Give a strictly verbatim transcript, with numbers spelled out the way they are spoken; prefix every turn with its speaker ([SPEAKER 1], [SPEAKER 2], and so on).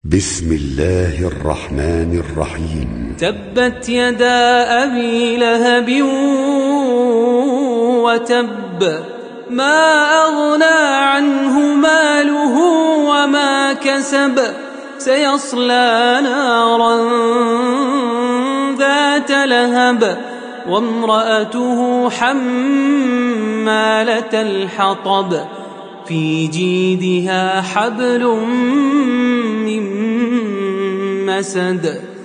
[SPEAKER 1] بسم الله الرحمن الرحيم.
[SPEAKER 2] تبت يدا أبي لهب وتب، ما أغنى عنه ماله وما كسب، سيصلى نارا ذات لهب، وامرأته حمالة الحطب، في جيدها حبل من مسد.